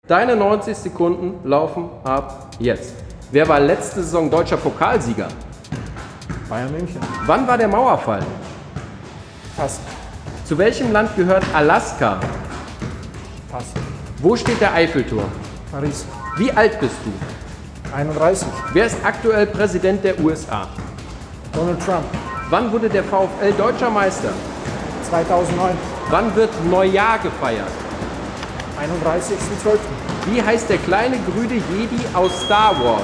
Deine 90 Sekunden laufen ab jetzt. Wer war letzte Saison deutscher Pokalsieger? Bayern München. Wann war der Mauerfall? Pass. Zu welchem Land gehört Alaska? Pass. Wo steht der Eiffelturm? Paris. Wie alt bist du? 31. Wer ist aktuell Präsident der USA? Donald Trump. Wann wurde der VfL Deutscher Meister? 2009. Wann wird Neujahr gefeiert? 31.12. Wie heißt der kleine grüne Jedi aus Star Wars?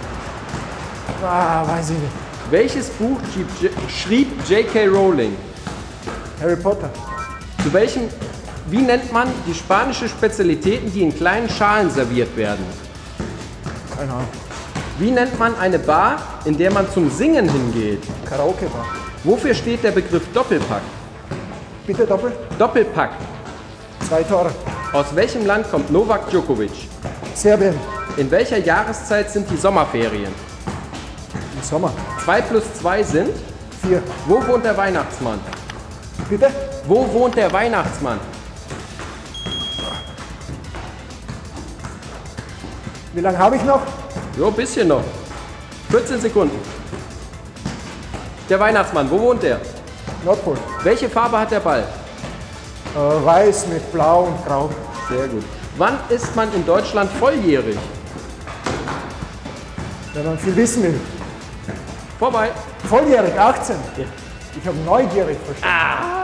Weiß ich nicht. Welches Buch schrieb J.K. Rowling? Harry Potter. Wie nennt man die spanischen Spezialitäten, die in kleinen Schalen serviert werden? Keine Ahnung. Wie nennt man eine Bar, in der man zum Singen hingeht? Karaoke-Bar. Wofür steht der Begriff Doppelpack? Bitte doppelt? Doppelpack. 2 Tore. Aus welchem Land kommt Novak Djokovic? Serbien. In welcher Jahreszeit sind die Sommerferien? Im Sommer. 2 plus 2 sind? 4. Wo wohnt der Weihnachtsmann? Bitte? Wo wohnt der Weihnachtsmann? Wie lange habe ich noch? Jo, ein bisschen noch. 14 Sekunden. Der Weihnachtsmann, wo wohnt der? Nordpol. Welche Farbe hat der Ball? Weiß mit Blau und Grau. Sehr gut. Wann ist man in Deutschland volljährig? Wenn man viel wissen will. Vorbei. Volljährig, 18. Ich habe neugierig verstanden.